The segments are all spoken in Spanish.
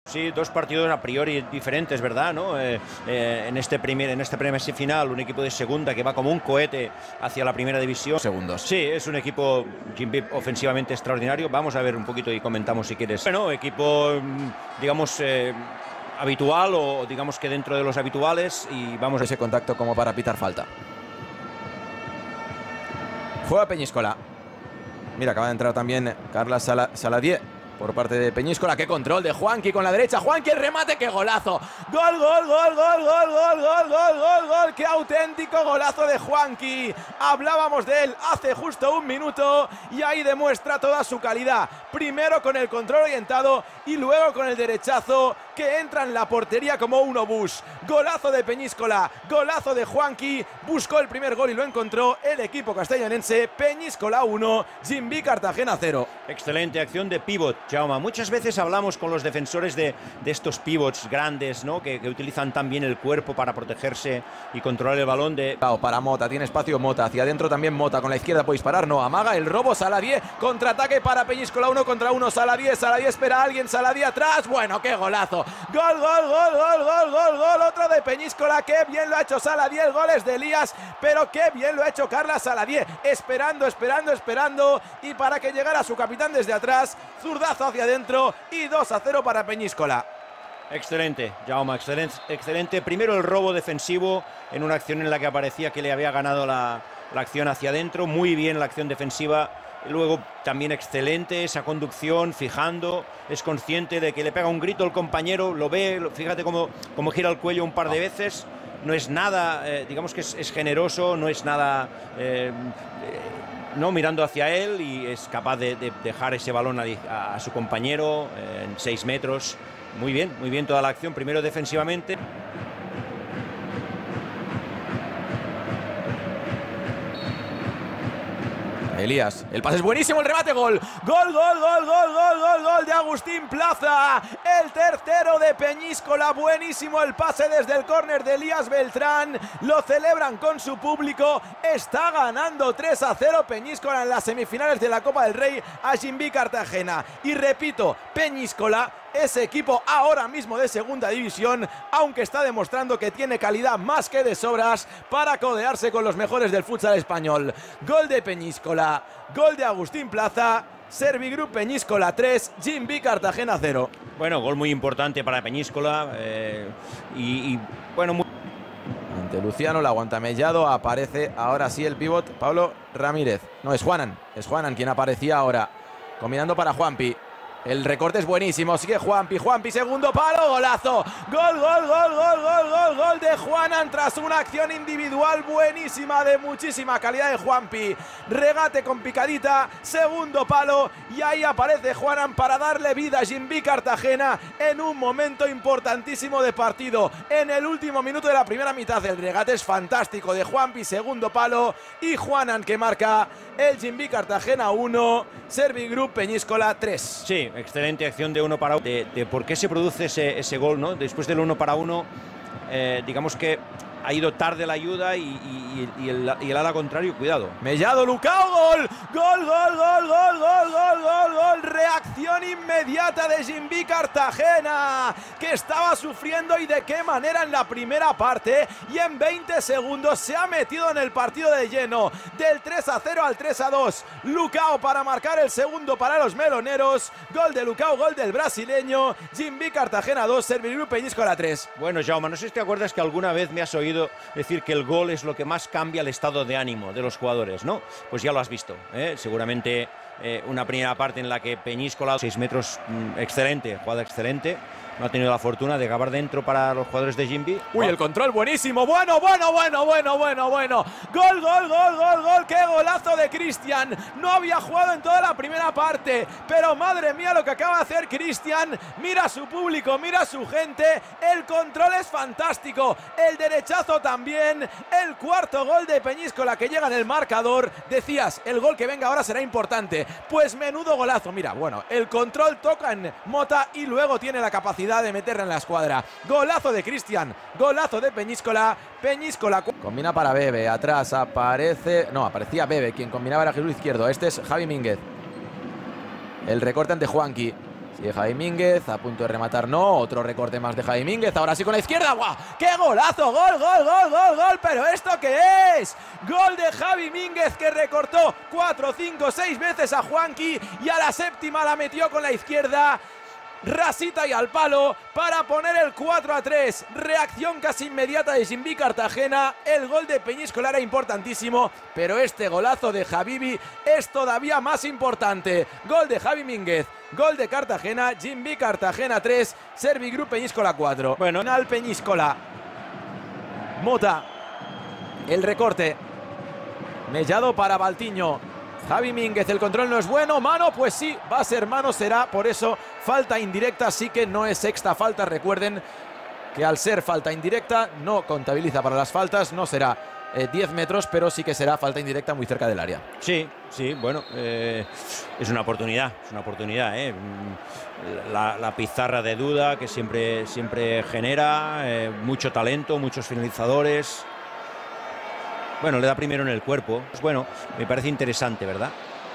Sí, dos partidos a priori diferentes, ¿verdad? ¿No? En esta primera semifinal, un equipo de segunda que va como un cohete hacia la primera división. Segundos. Sí, es un equipo Jimby ofensivamente extraordinario. Vamos a ver un poquito y comentamos si quieres. Bueno, equipo, digamos, habitual o digamos que dentro de los habituales y vamos a ese contacto como para pitar falta. Juega Peñíscola. Mira, acaba de entrar también Carla Saladié por parte de Peñíscola. Qué control de Juanqui con la derecha. Juanqui, el remate, qué golazo. Gol, gol, gol, gol, gol, gol, gol, gol, gol, gol. Qué auténtico golazo de Juanqui. Hablábamos de él hace justo un minuto y ahí demuestra toda su calidad. Primero con el control orientado y luego con el derechazo que entra en la portería como un obús. Golazo de Peñíscola, golazo de Juanqui. Buscó el primer gol y lo encontró el equipo castellonense. Peñíscola 1, Jimby Cartagena 0. Excelente acción de pívot, Jaume. Muchas veces hablamos con los defensores de estos pivots grandes, ¿no? Que utilizan tan bien el cuerpo para protegerse y controlar el balón. Para Mota, tiene espacio Mota, hacia adentro también Mota, con la izquierda puede disparar, no, amaga el robo, Saladié, contraataque para Peñíscola, 1 contra 1, Saladié espera a alguien, Saladié atrás, bueno, qué golazo, gol, gol, gol, gol, gol, gol, gol, otro de Peñíscola, qué bien lo ha hecho Saladié, el gol es de Elías, pero qué bien lo ha hecho Carla Saladié, esperando, y para que llegara su capitán desde atrás, zurdazo hacia adentro y 2-0 para Peñíscola. Excelente, Jaume, excelente. Primero el robo defensivo en una acción en la que parecía que le había ganado la acción hacia adentro. Muy bien la acción defensiva. Luego también excelente esa conducción, fijando. Es consciente de que le pega un grito al compañero. Lo ve, fíjate cómo gira el cuello un par de veces. No es nada, digamos que es generoso, no es nada... no mirando hacia él y es capaz de dejar ese balón a su compañero en 6 metros. Muy bien toda la acción, primero defensivamente. Elías, el pase es buenísimo, el remate, gol. Gol, gol, gol, gol, gol, gol, gol de Agustín Plaza. El tercero de Peñíscola, buenísimo el pase desde el córner de Elías Beltrán. Lo celebran con su público. Está ganando 3-0 Peñíscola en las semifinales de la Copa del Rey a Jimby Cartagena. Y repito, Peñíscola, ese equipo ahora mismo de segunda división, aunque está demostrando que tiene calidad más que de sobras para codearse con los mejores del futsal español. Gol de Peñíscola, gol de Agustín Plaza, Servigroup Peñíscola 3, Jimby Cartagena 0. Bueno, gol muy importante para Peñíscola bueno... Ante Luciano, la aguanta Mellado, aparece ahora sí el pívot Pablo Ramírez. No, es Juanan quien aparecía ahora, combinando para Juanpi. El recorte es buenísimo, sigue Juanpi, segundo palo, golazo. Gol, gol, gol, gol, gol, gol, gol de Juanan tras una acción individual buenísima de muchísima calidad de Juanpi. Regate con picadita, segundo palo y ahí aparece Juanan para darle vida a Jimby Cartagena en un momento importantísimo de partido. En el último minuto de la primera mitad el regate es fantástico de Juanpi, segundo palo y Juanan que marca el Jimby Cartagena 1, Servigroup Peñíscola 3. Sí, excelente acción de 1 para 1. De por qué se produce ese gol, ¿no? Después del 1 para 1, digamos que ha ido tarde la ayuda y el ala contrario, cuidado. Mellado, Lucao, gol. Gol, gol, gol, gol, gol, gol, gol, gol. Reacción inmediata de Jimby Cartagena, que estaba sufriendo y de qué manera en la primera parte, y en 20 segundos se ha metido en el partido de lleno. Del 3-0 al 3-2. Lucao para marcar el segundo para los meloneros. Gol de Lucao, gol del brasileño. Jimby Cartagena 2, Servigroup Peñíscola 3. Bueno, Jaume, no sé si te acuerdas que alguna vez me has oído decir que el gol es lo que más cambia el estado de ánimo de los jugadores, ¿no? Pues ya lo has visto, ¿eh? Seguramente una primera parte en la que Peñíscola, 6 metros, excelente, jugada excelente. No ha tenido la fortuna de acabar dentro para los jugadores de Jimby. Uy, el control buenísimo. Bueno. Gol, gol, gol, gol, gol. Qué golazo de Cristian. No había jugado en toda la primera parte, pero madre mía lo que acaba de hacer Cristian. Mira a su público, mira a su gente. El control es fantástico. El derechazo también. El cuarto gol de Peñíscola que llega en el marcador. Decías, el gol que venga ahora será importante. Pues menudo golazo. Mira, bueno, el control toca en Mota y luego tiene la capacidad de meterla en la escuadra. Golazo de Cristian, golazo de Peñíscola. Combina para Bebe, atrás aparece... No, aparecía Bebe, quien combinaba era Jesús Izquierdo. Este es Javi Mínguez. El recorte ante Juanqui. Sigue Javi Mínguez, a punto de rematar, no. Otro recorte más de Javi Mínguez. Ahora sí con la izquierda. ¡Guau! ¡Qué golazo! ¡Gol, gol, gol, gol, gol! ¿Pero esto qué es? Gol de Javi Mínguez, que recortó 4, 5, 6 veces a Juanqui y a la séptima la metió con la izquierda. Rasita y al palo para poner el 4-3. Reacción casi inmediata de Jimbi Cartagena. El gol de Peñíscola era importantísimo, pero este golazo de Javibi es todavía más importante. Gol de Javi Mínguez, gol de Cartagena. Jimbi Cartagena 3, Servigroup Peñíscola 4. Bueno, al Peñíscola. Mota. El recorte. Mellado para Valtiño. Javi Mínguez, el control no es bueno. Mano, pues sí, va a ser mano, será por eso falta indirecta, sí que no es sexta falta. Recuerden que al ser falta indirecta no contabiliza para las faltas, no será 10 metros, pero sí que será falta indirecta muy cerca del área. Sí, sí, bueno, es una oportunidad, La pizarra de Duda que siempre genera, mucho talento, muchos finalizadores. Bueno, le da primero en el cuerpo. Pues bueno, me parece interesante, ¿verdad?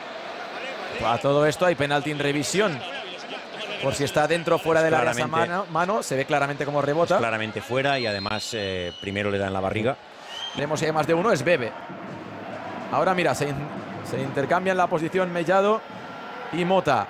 A todo esto hay penalti en revisión. Por si está dentro o fuera del área esa mano, se ve claramente cómo rebota. Es claramente fuera y además primero le da en la barriga. Vemos que hay más de uno, es Bebe. Ahora mira, se intercambian la posición Mellado y Mota.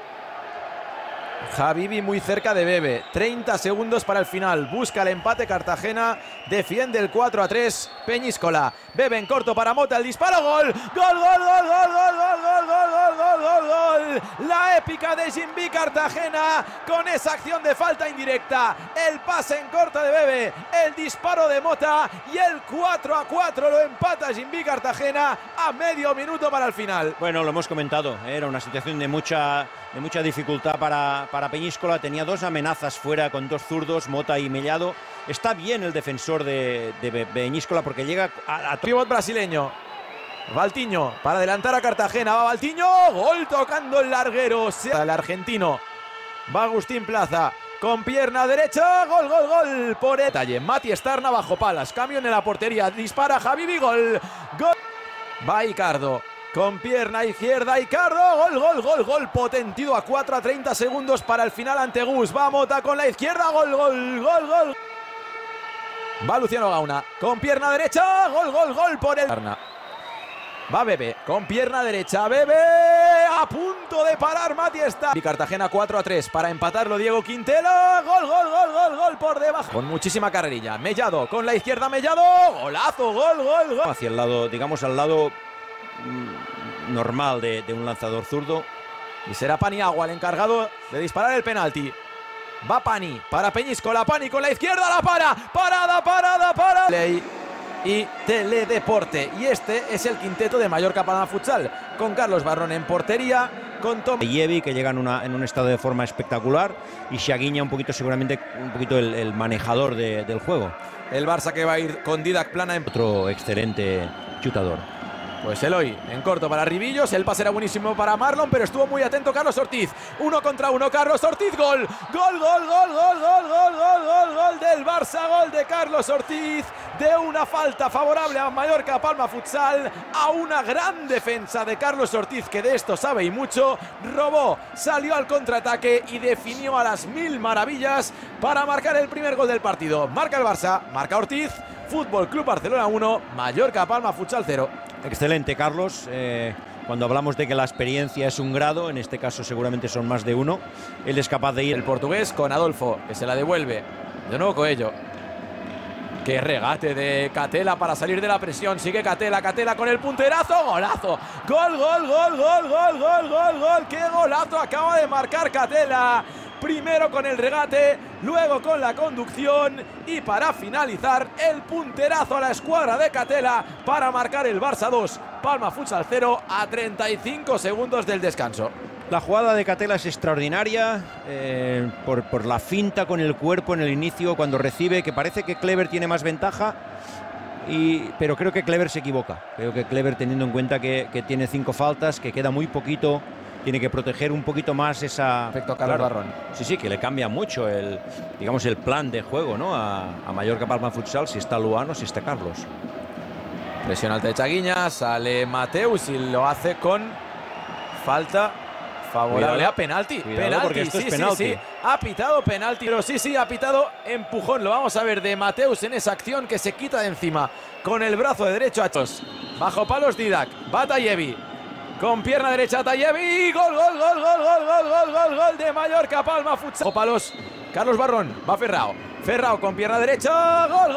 Javibi muy cerca de Bebe. 30 segundos para el final. Busca el empate Cartagena. Defiende el 4-3 Peñíscola. Bebe en corto para Mota. El disparo. Gol. Gol, gol, gol, gol, gol, gol, gol, gol, gol, gol, gol. La épica de Jimbi Cartagena con esa acción de falta indirecta. El pase en corto de Bebe. El disparo de Mota. Y el 4-4 lo empata Jimbi Cartagena a medio minuto para el final. Bueno, lo hemos comentado. Era una situación de mucha dificultad para Peñíscola. Tenía dos amenazas fuera con dos zurdos, Mota y Mellado. Está bien el defensor de Peñíscola porque llega a pívot brasileño. Valtiño para adelantar a Cartagena. Va Valtiño. Gol tocando el larguero. El argentino. Va Agustín Plaza. Con pierna derecha. Gol, gol, gol. Por detalle. Mati Estarna bajo palas. Cambio en la portería. Dispara Javibi. Gol. Gol. Va Icardo. Con pierna izquierda, Icardo, gol, gol, gol, gol, potentido a 4 a 30 segundos para el final ante Gus. Va Mota con la izquierda, gol, gol, gol, gol. Va Luciano Gauna, con pierna derecha, gol, gol, gol por el... Va Bebe, con pierna derecha, Bebe, a punto de parar Mati está. Y Cartagena 4 a 3 para empatarlo Diego Quintela, gol, gol, gol, gol, gol por debajo. Con muchísima carrerilla, Mellado, con la izquierda Mellado, golazo, gol, gol, gol. Hacia el lado, digamos al lado normal de un lanzador zurdo. Y será Paniagua el encargado de disparar el penalti. Va Pani para Peñíscola. Pani con la izquierda, la para. Parada. Ley y Teledeporte. Y este es el quinteto de Mallorca Palma Futsal. Con Carlos Barrón en portería. Con Tom Yevi, que llega en un estado de forma espectacular. Y Shaguiña seguramente un poquito el manejador del juego. El Barça que va a ir con Didac Plana en... Otro excelente chutador. Pues Eloy en corto para Ribillos. El pase era buenísimo para Marlon, pero estuvo muy atento Carlos Ortiz. 1 contra 1, Carlos Ortiz. Gol. Gol, gol, gol, gol, gol, gol, gol, gol, gol del Barça. Gol de Carlos Ortiz. De una falta favorable a Mallorca Palma Futsal. A una gran defensa de Carlos Ortiz, que de esto sabe y mucho. Robó, salió al contraataque y definió a las mil maravillas para marcar el primer gol del partido. Marca el Barça, marca Ortiz. Fútbol Club Barcelona 1, Mallorca Palma Futsal 0. Excelente, Carlos. Cuando hablamos de que la experiencia es un grado, en este caso seguramente son más de uno, él es capaz de ir. El portugués con Adolfo, que se la devuelve. De nuevo Coello. Qué regate de Catela para salir de la presión. Sigue Catela con el punterazo. Golazo. Gol, gol, gol, gol, gol, gol, gol, gol. Qué golazo acaba de marcar Catela. Primero con el regate, luego con la conducción y para finalizar el punterazo a la escuadra de Catela para marcar el Barça 2, Palma Futsal 0 a 35 segundos del descanso. La jugada de Catela es extraordinaria por la finta con el cuerpo en el inicio cuando recibe, que parece que Clever tiene más ventaja, pero creo que Clever se equivoca. Creo que Clever, teniendo en cuenta que tiene 5 faltas, que queda muy poquito, tiene que proteger un poquito más esa... Perfecto, Carlos Barrón. Sí, que le cambia mucho el plan de juego, ¿no? A Mallorca Palma Futsal, si está Luano, si está Carlos. Presión alta de Chaguiña, sale Mateus y lo hace con falta Favorable a penalti. Cuidado, Penalti, porque esto es sí, penalti. sí, sí. Ha pitado penalti, pero sí, ha pitado empujón. Lo vamos a ver de Mateus en esa acción que se quita de encima con el brazo de derecho a Chos. Bajo palos Didac, va Tayevi. Con pierna derecha Tayevi. Gol de Mallorca Palma Futsal. Bajo palos Carlos Barrón, va Ferrao. Ferrao con pierna derecha. Gol.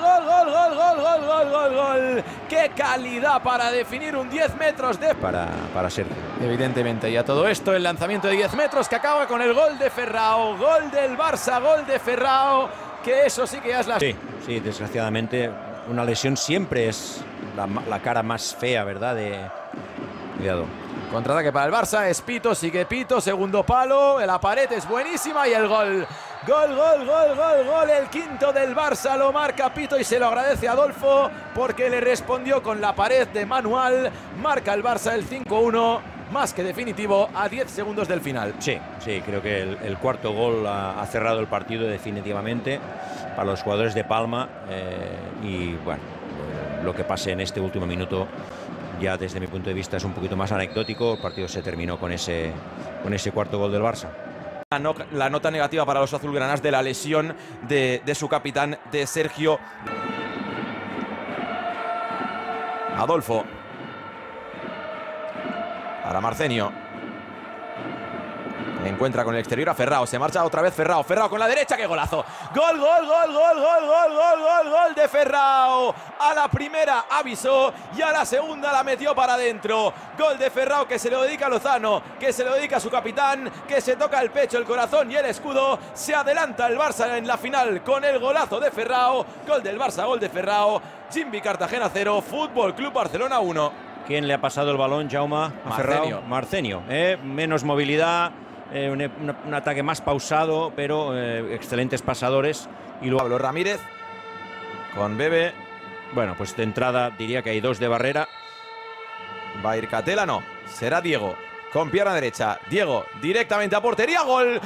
¡Qué calidad para definir un 10 metros de... Para Sergio. Evidentemente, y a todo esto el lanzamiento de 10 metros que acaba con el gol de Ferrao. Gol del Barça, gol de Ferrao. Que eso sí que es la... Sí, desgraciadamente una lesión siempre es la cara más fea, ¿verdad? Cuidado. Contraataque para el Barça, es Pito, sigue Pito, segundo palo, la pared es buenísima y el gol. Gol, el quinto del Barça, lo marca Pito y se lo agradece a Adolfo porque le respondió con la pared de manual. Marca el Barça el 5-1, más que definitivo a 10 segundos del final. Sí, creo que el cuarto gol ha cerrado el partido definitivamente para los jugadores de Palma y bueno, lo que pase en este último minuto ya desde mi punto de vista es un poquito más anecdótico. El partido se terminó con ese cuarto gol del Barça. La nota negativa para los azulgranas de la lesión de su capitán, de Sergio. Adolfo. Para Marcenio. Encuentra con el exterior a Ferrao. Se marcha otra vez Ferrao. Ferrao con la derecha. ¡Qué golazo! ¡Gol de Ferrao! A la primera avisó y a la segunda la metió para adentro. Gol de Ferrao que se lo dedica a Lozano, que se lo dedica a su capitán, que se toca el pecho, el corazón y el escudo. Se adelanta el Barça en la final con el golazo de Ferrao. Gol del Barça, gol de Ferrao. Jimbi Cartagena 0, Fútbol Club Barcelona 1. ¿Quién le ha pasado el balón, Jaume? A Ferrao. Marcenio. Menos movilidad. Un ataque más pausado, pero excelentes pasadores. Y luego Pablo Ramírez con Bebe. Bueno, pues de entrada diría que hay dos de barrera. Va a ir Catela, no. Será Diego con pierna derecha. Diego directamente a portería. Gol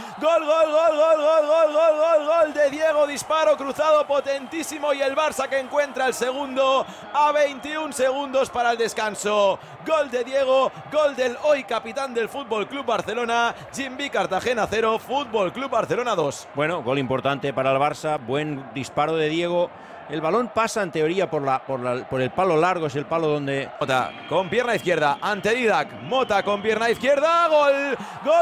de Diego. Disparo cruzado potentísimo y el Barça que encuentra el segundo a 21 segundos para el descanso. Gol de Diego, gol del hoy capitán del Fútbol Club Barcelona. Jimbi Cartagena 0, Fútbol Club Barcelona 2. Bueno, gol importante para el Barça. Buen disparo de Diego. El balón pasa en teoría por el palo largo, es el palo donde... Mota con pierna izquierda ante Didac. Mota con pierna izquierda. Gol.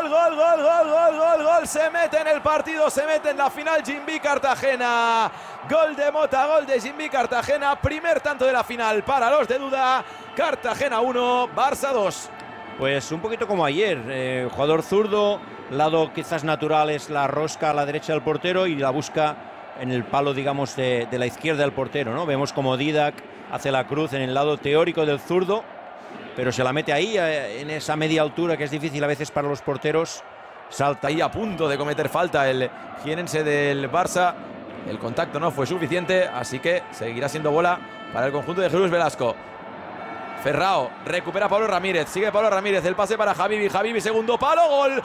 Se mete en el partido, se mete en la final Jimbi Cartagena. Gol de Mota, gol de Jimbi Cartagena. Primer tanto de la final para los de duda. Cartagena 1, Barça 2. Pues un poquito como ayer. Jugador zurdo, lado quizás natural es la rosca a la derecha del portero y la busca en el palo, digamos, de la izquierda del portero, ¿no? Vemos como Didac hace la cruz en el lado teórico del zurdo, pero se la mete ahí, en esa media altura que es difícil a veces para los porteros. Salta ahí a punto de cometer falta el jienense del Barça. El contacto no fue suficiente, así que seguirá siendo bola para el conjunto de Jesús Velasco. Ferrao recupera a Pablo Ramírez, sigue Pablo Ramírez, el pase para Habibi, segundo palo, gol,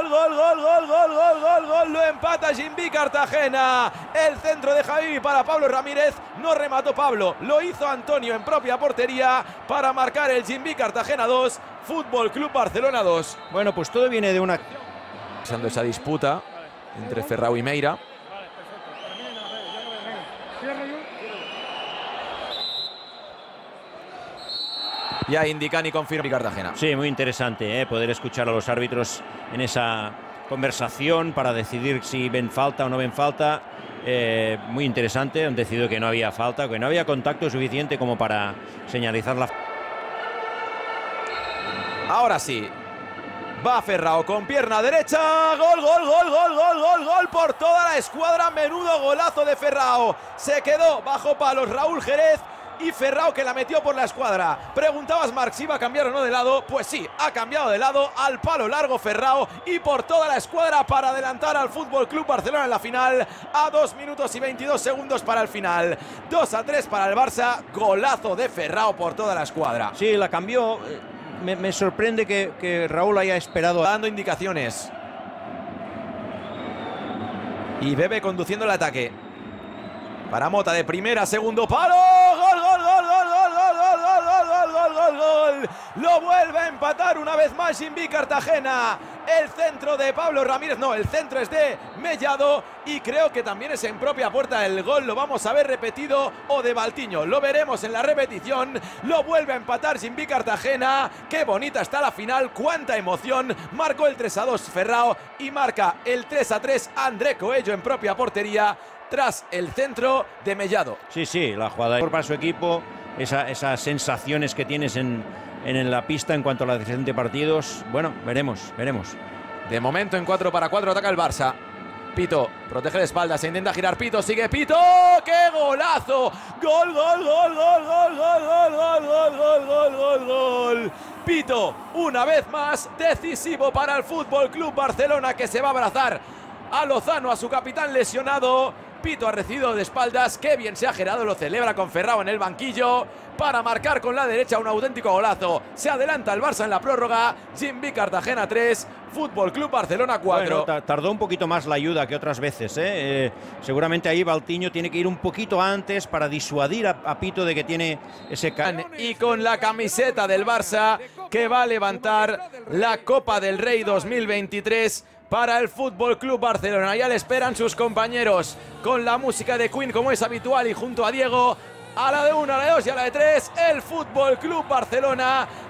lo empata Jimbi Cartagena, el centro de Habibi para Pablo Ramírez, no remató Pablo, lo hizo Antonio en propia portería para marcar el Jimbi Cartagena 2, Fútbol Club Barcelona 2. Bueno, pues todo viene de una... Pasando esa disputa entre Ferrao y Meira. Ya indican y confirma Cartagena. Sí, muy interesante poder escuchar a los árbitros en esa conversación para decidir si ven falta o no ven falta. Muy interesante, han decidido que no había falta, que no había contacto suficiente como para señalizar la... Ahora sí. Va Ferrao con pierna derecha. Gol por toda la escuadra. Menudo golazo de Ferrao. Se quedó bajo palos Raúl Jerez. Y Ferrao que la metió por la escuadra. Preguntabas, Marc, si iba a cambiar o no de lado. Pues sí, ha cambiado de lado. Al palo largo Ferrao y por toda la escuadra para adelantar al Fútbol Club Barcelona en la final. A 2 minutos y 22 segundos para el final. 2-3 para el Barça. Golazo de Ferrao por toda la escuadra. Sí, la cambió. Me sorprende que Raúl haya esperado. Dando indicaciones. Y Bebe conduciendo el ataque. Para Mota de primera, segundo palo. gol. Lo vuelve a empatar una vez más Jimby Cartagena. El centro de Pablo Ramírez, no, el centro es de Mellado y creo que también es en propia puerta el gol. Lo vamos a ver repetido o de Valtiño. Lo veremos en la repetición. Lo vuelve a empatar Jimby Cartagena. Qué bonita está la final, cuánta emoción. Marcó el 3-2 Ferrao y marca el 3-3 André Coello en propia portería tras el centro de Mellado. Sí, la jugada para su equipo, esas sensaciones que tienes en la pista en cuanto a la decisión de partidos. Bueno, veremos. De momento en 4-4 ataca el Barça. Pito protege la espalda, se intenta girar Pito, sigue Pito, ¡qué golazo! ¡Gol! Pito, una vez más, decisivo para el Fútbol Club Barcelona, que se va a abrazar a Lozano, a su capitán lesionado. Pito ha recibido de espaldas, qué bien se ha girado, lo celebra con Ferrao en el banquillo para marcar con la derecha un auténtico golazo. Se adelanta el Barça en la prórroga, Jimby Cartagena 3, Fútbol Club Barcelona 4. Bueno, tardó un poquito más la ayuda que otras veces, seguramente ahí Valtiño tiene que ir un poquito antes para disuadir a Pito de que tiene ese y con la camiseta del Barça que va a levantar la Copa del Rey 2023 para el Fútbol Club Barcelona. Ya le esperan sus compañeros con la música de Queen, como es habitual, y junto a Diego, a la de 1, a la de 2 y a la de 3, el Fútbol Club Barcelona